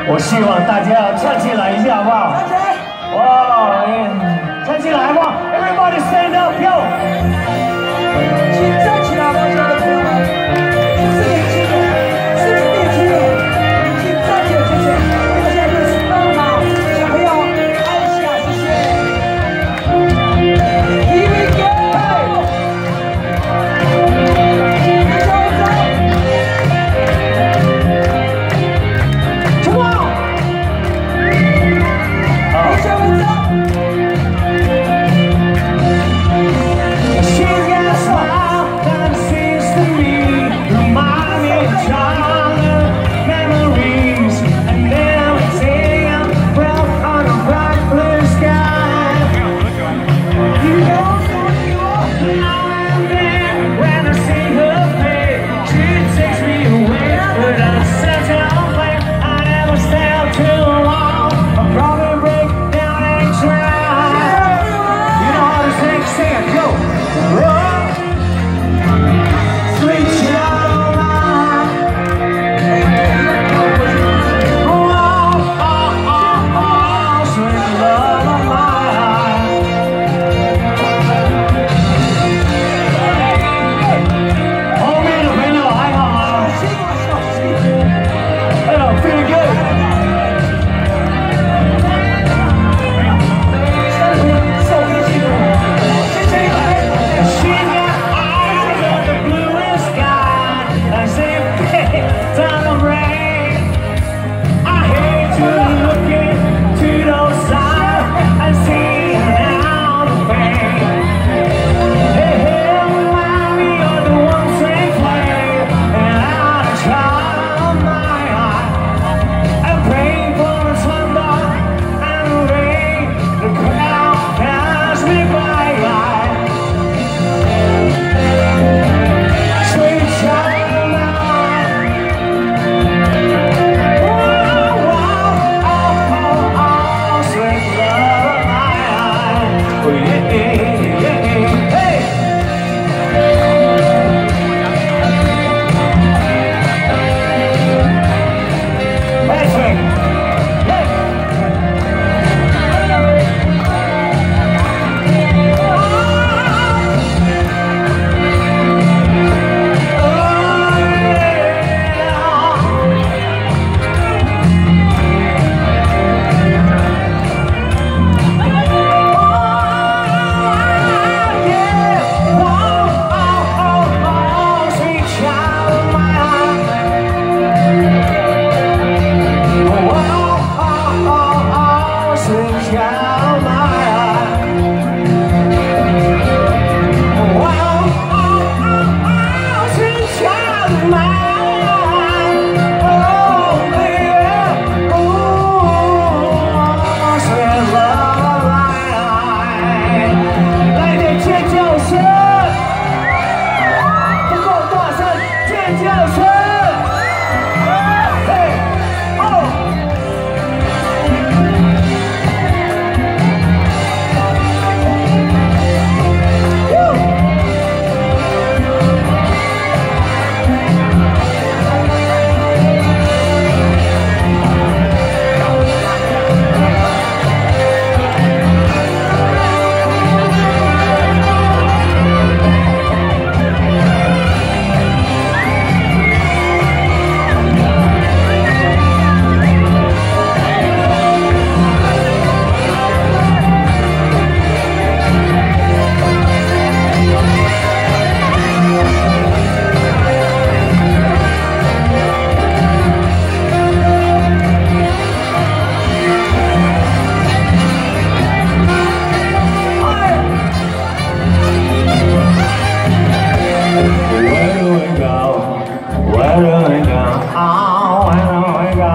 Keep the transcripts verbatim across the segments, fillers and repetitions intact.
我希望大家要站起来一下，好不好？站起来！哇，站起来，好不好 ？Everybody stand up, yo！ 请站起来，我亲爱的朋友们，是年轻人，是年轻人，请站起来，谢谢。大家就是帮忙，小朋友按下，谢谢。Here we go！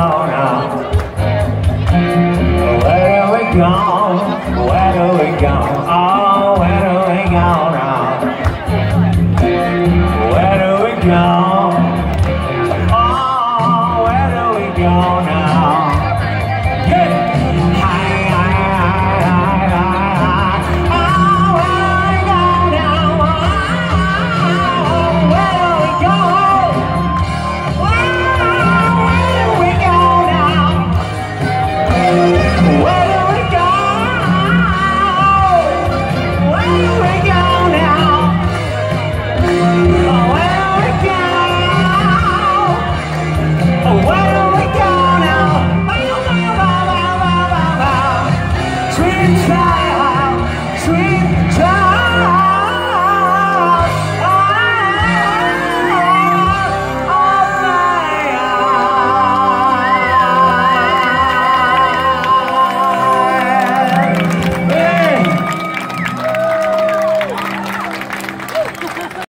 Where do we go?